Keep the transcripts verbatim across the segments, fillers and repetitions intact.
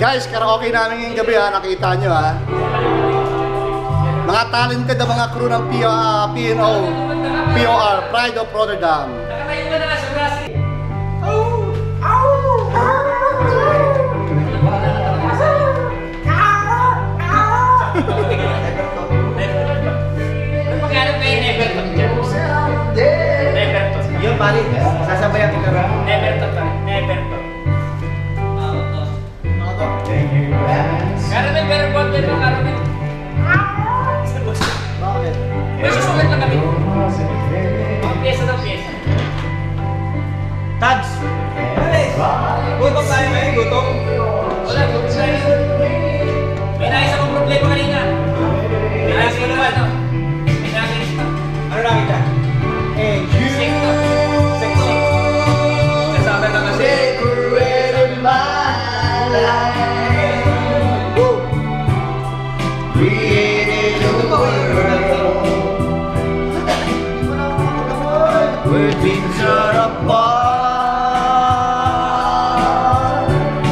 Guys, karaoke namin ngayong gabi ha, nakita nyo ha. Mga talented na mga crew ng P N O, P O R, Pride of Rotterdam. Nakatayo ka na nga sa Brazil. Ano paghanap kayo Neverton dyan? Neverton. Yun pali, sasabayan kita ba? Neverton pa. Neverton. Caramel, pero buwan kayo ng caramel. Bakit? May susulat lang kami. Mga pyesa ng pyesa. Tags! Gutom tayo ngayon, gutom. Wala, gutom tayo. May naisa kong problema kanina. May naisa ko naman, no? May naisa ko. Ano namin dyan? Eh, you Sekto. Sekto. Kasama na kasi. decorated my life. Created the world where things are apart,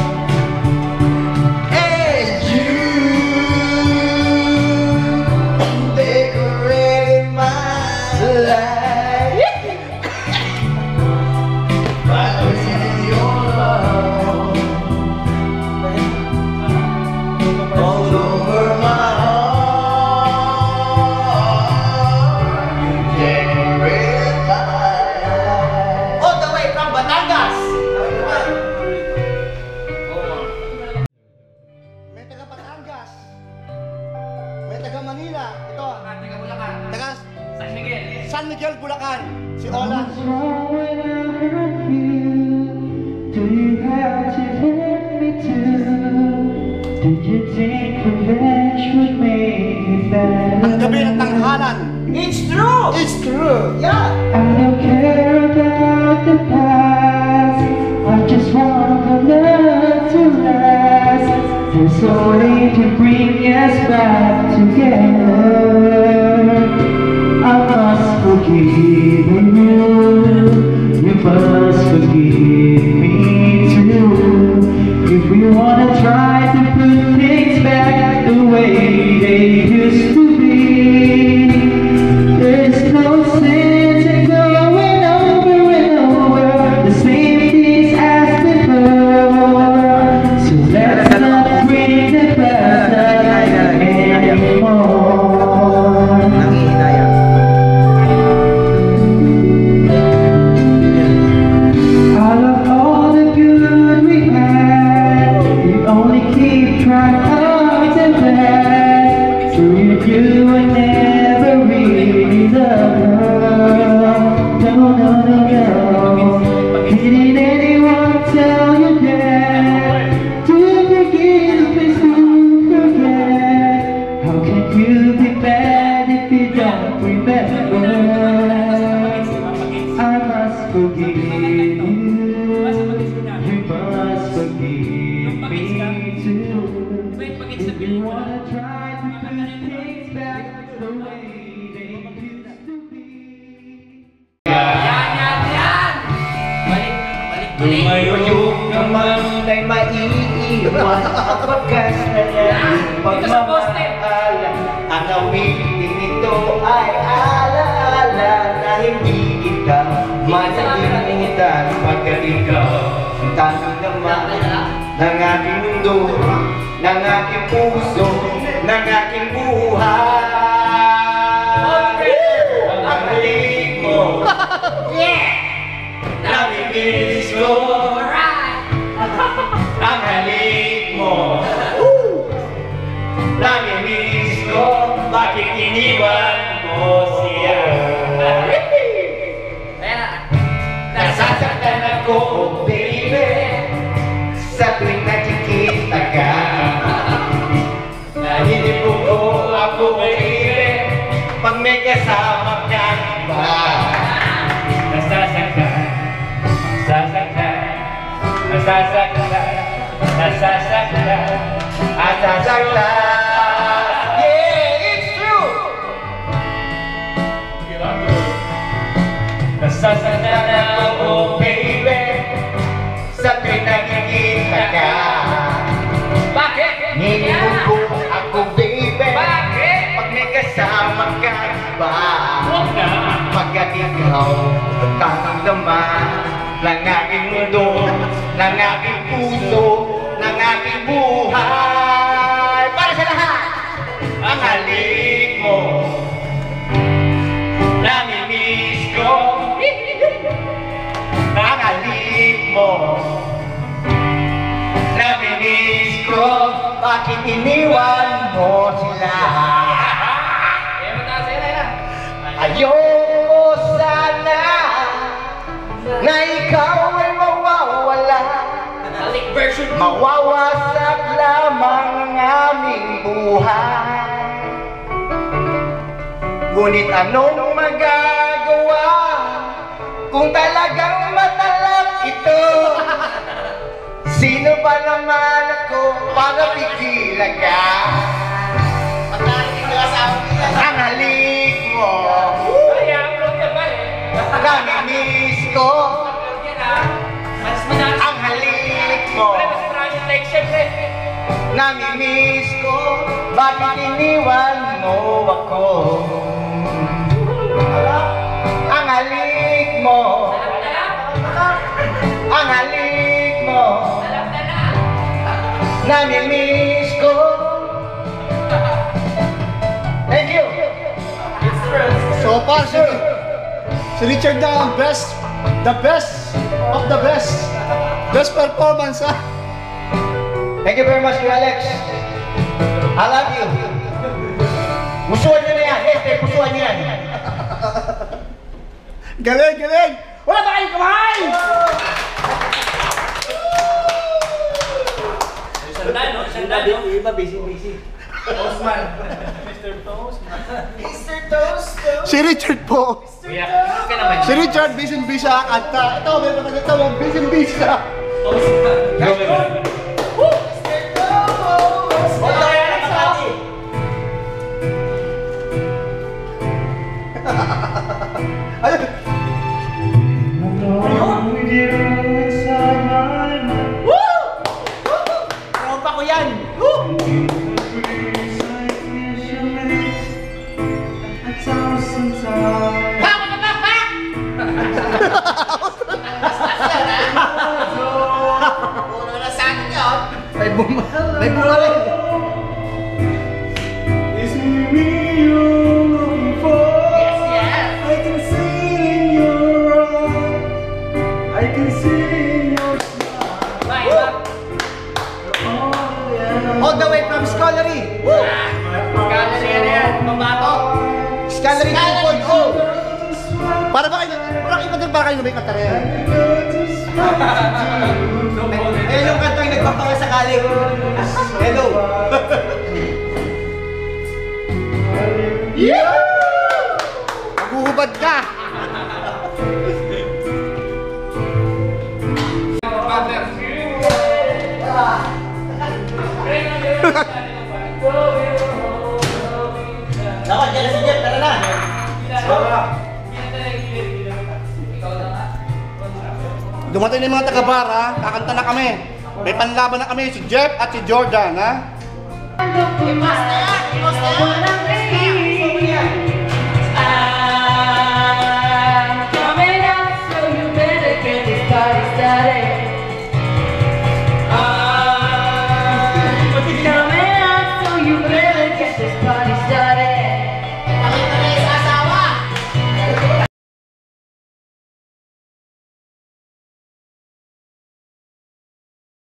and you decorated my life. But with your love all over my Manila, ito. Taga Bulacan. Taga San Miguel. San Miguel, Bulacan. Si Ola. Do you have to let me to? Did you think revenge would make me better? Ang gabi ng tanghalan. It's true! It's true. Yeah! I don't care about the past. I just want the love to last. There's a way to bring us back together. I must forgive you. You must forgive me too. If we wanna try to put things back the way they used to be, there's no sense in going over and over the same things as before. So let's not bring the past up anymore. Nangihinayang. Out of all the good we had, we only keep track of the bad. So if you were never really loved, no, no, no, no. Didn't anyone tell you that? To forgive is to forget. How can you be bad if you don't remember? I must forgive you. You must forgive me too. If you wanna try to put things back the way they used to be. Yan, yan, yan! Balik, balik, balik. Tumayog naman ay maiiwan ang pagkas na yan. Dito sa poste. Ang awitin nito ay alaala na hindi kita manalimutan pagkat ikaw ang tanong naman ng aking mundo, ng aking puso, ng aking buhay. Ang halik mo, namimiss ko. Ang halik mo, namimiss ko. Bakit iniwan mo siya? Nasasaktan ako, baby, sa tuwing nakikita ka. Nahinipog ko ako, baby, pag may kasama kang iba. Nasasaktan, nasasaktan, nasasaktan, nasasaktan, Nasasaktan. Yeah, it's true. nasasaktan ako, baby. Sa tuwing nakikita ka. iba. Pagkat ikaw kang laman ng aking mundo, ng aking puso, ng aking buhay. Para sa lahat, ang halik mo, namimiss ko. Ang halik mo, namimiss ko. Bakit iniwan mo sila? Eh, mataas yan, ayun na. Ayoko sana na ikaw ay mawawala, Balik version two. mawawasak lamang ang aming buhay. Ngunit anong magagawa kung talagang matalap ito? Sino ba naman ako para pigilan ka? Ang halik mo, Ay, upload yan ba eh? namimiss ko. Upload yan ha. Mas madalas. Ang halik mo, Ay, mas maraming like, syempre. namimiss ko. Bakit iniwan mo ako? Ang halik mo, ang halik mo, namimiss ko. Thank you. So far, si, si Richard na ang best, the best of the best. Best performance, ha? Thank you very much, Kuya Alex. I love you. Pusuan nyo na yan. Este, pusuan nyo yan. Galing, galing! Wala ba kayong kamay? Sandal, no? Sandal, no? Iba, busy, busy. Toastman. Mister Toastman. Mister Toast. Si Richard po. Kuya, ano ka naman? Si Richard, busy-busy siya kanta. Ito, meron ka ito, busy-busy siya. Toastman. Huwag na kaya nakakati. Ayun. Alone with you inside my mind. Tropa ko yan. Breeze I kiss your lips a thousand times. Puno na sa akin yun. May bunga. May bunga rin. Is it me you're looking for? Yes, yes. I can see in your eyes. I can see in your smile. Ba, iba? Oh yeah. All the way from Scholarly. Gallery yan yan. Pambato. Scholarly two point oh. Para ba kayo, parang iba din para kayo may kanta rin. Ayun yung kantang nagpapawa sa kaling. Hello. Yeah! Maguhubad ka! Dapat dyan na si Jeff. Tara na. Dumating na yung mga taga-bara, kakanta na kami. May panlaban na kami, si Jeff at si Jordan, ha? Walang iiwan.